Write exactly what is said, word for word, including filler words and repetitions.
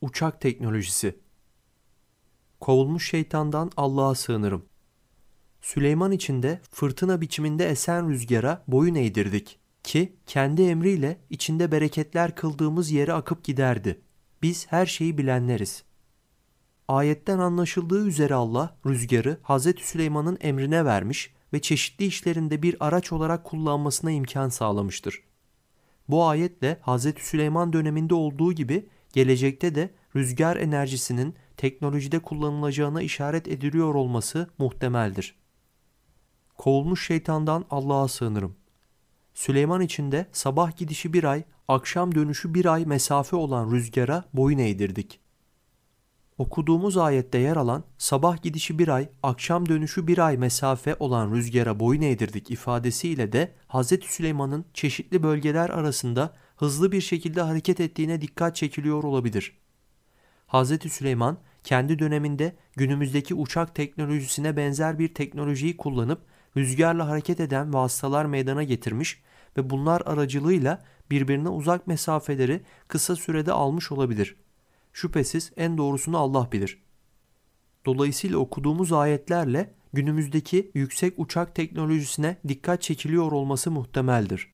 uçak teknolojisi. Kovulmuş şeytandan Allah'a sığınırım. Süleyman içinde fırtına biçiminde esen rüzgara boyun eğdirdik ki kendi emriyle içinde bereketler kıldığımız yere akıp giderdi. Biz her şeyi bilenleriz. Ayetten anlaşıldığı üzere Allah rüzgarı Hazreti Süleyman'ın emrine vermiş ve çeşitli işlerinde bir araç olarak kullanmasına imkan sağlamıştır. Bu ayetle Hazreti Süleyman döneminde olduğu gibi gelecekte de rüzgar enerjisinin teknolojide kullanılacağına işaret ediliyor olması muhtemeldir. Kovulmuş şeytandan Allah'a sığınırım. Süleyman içinde sabah gidişi bir ay, akşam dönüşü bir ay mesafe olan rüzgara boyun eğdirdik. Okuduğumuz ayette yer alan sabah gidişi bir ay, akşam dönüşü bir ay mesafe olan rüzgara boyun eğdirdik ifadesiyle de Hazreti Süleyman'ın çeşitli bölgeler arasında hızlı bir şekilde hareket ettiğine dikkat çekiliyor olabilir. Hazreti Süleyman kendi döneminde günümüzdeki uçak teknolojisine benzer bir teknolojiyi kullanıp rüzgarla hareket eden vasıtalar meydana getirmiş ve bunlar aracılığıyla birbirine uzak mesafeleri kısa sürede almış olabilir. Şüphesiz en doğrusunu Allah bilir. Dolayısıyla okuduğumuz ayetlerle günümüzdeki yüksek uçak teknolojisine dikkat çekiliyor olması muhtemeldir.